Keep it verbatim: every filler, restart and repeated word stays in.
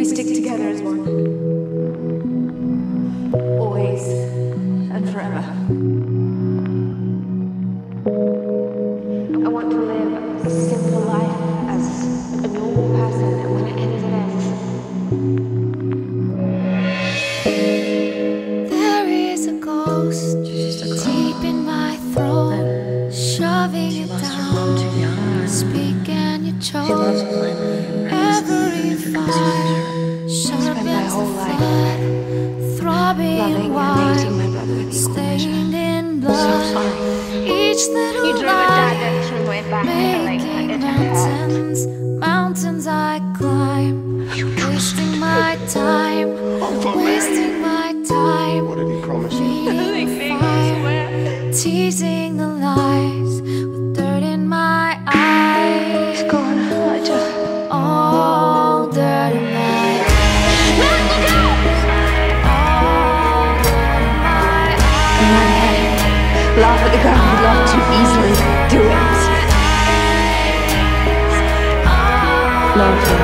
We stick together as one. Always and forever. I want to live a simple life as a normal person, and when it ends, it ends. There is a ghost deep in my throat, shoving it down. Speak and you choke. Every fire sharpens the flood, throbbing wide, stained in blood. Each little lie making mountains, mountains I climb. Wasting my time, wasting my time. What did he promise you? Feeding fire, teasing the lies with dirt in my eyes. It's gone, Elijah. All dirt in my eyes. Let me go! All dirt in my eyes. In my head, laugh at the ground we love too easily. Do it. Love her.